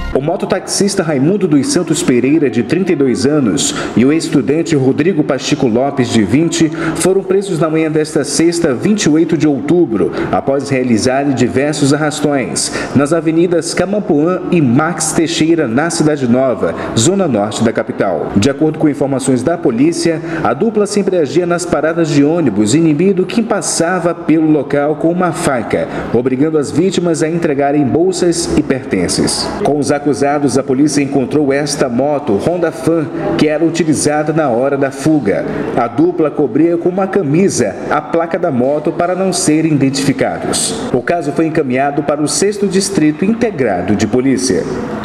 O mototaxista Raimundo dos Santos Pereira, de 32 anos, e o estudante Rodrigo Pacheco Lopes, de 20, foram presos na manhã desta sexta, 28 de outubro, após realizarem diversos arrastões nas avenidas Camapuã e Max Teixeira, na Cidade Nova, zona norte da capital. De acordo com informações da polícia, a dupla sempre agia nas paradas de ônibus, inibindo quem passava pelo local com uma faca, obrigando as vítimas a entregarem bolsas e pertences. Com os acusados, a polícia encontrou esta moto Honda Fan, que era utilizada na hora da fuga. A dupla cobria com uma camisa a placa da moto para não serem identificados. O caso foi encaminhado para o 6º Distrito Integrado de Polícia.